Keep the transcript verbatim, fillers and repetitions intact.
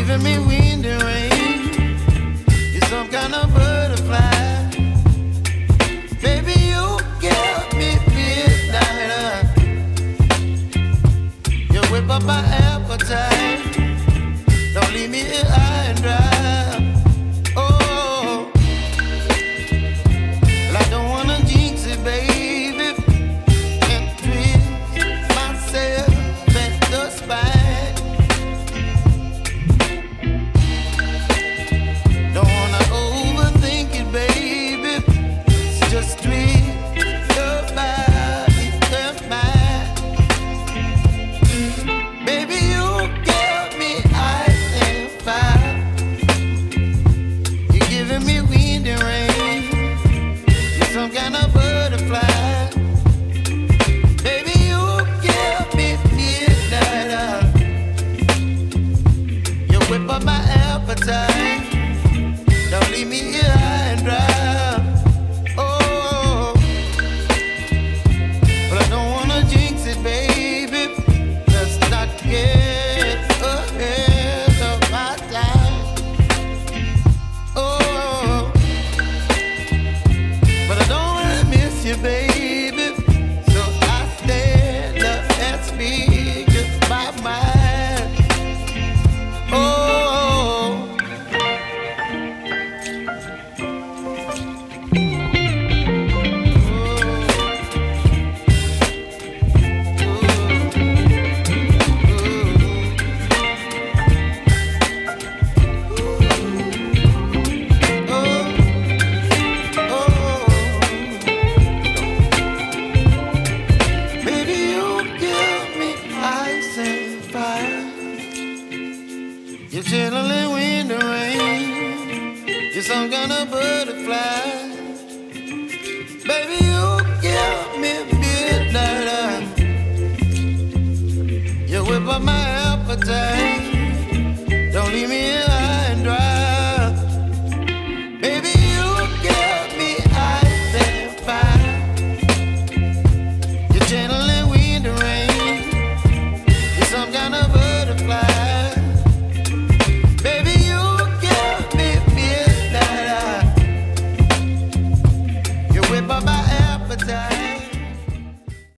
giving me wind and rain. You're some kind of butterfly. Baby, you give me midnight. You whip up my appetite. Don't leave me here high and dry. Oh, well, I don't wanna jinx it, baby, and twist myself at the spine. Don't wanna overthink it, baby. It's just twist your body and mine. Baby, you give me ice and fire. You're giving me wind and rain. You're some kind of butterfly. Baby, you give me midnight. You whip up my appetite. Don't leave me here high and dry. Oh, but I don't wanna jinx it, baby. Let's not get ahead of my time. Oh, but I don't wanna miss you, baby. So I stand up and speak just my mind. Oh. You're chilling wind and rain. You're some kind of butterfly. Baby, you give me midnight. You whip up my appetite. Don't leave me here high and dry. Baby, you give me ice and fire. You're chilling wind and rain. You're some kind of butterfly. Whip up my appetite.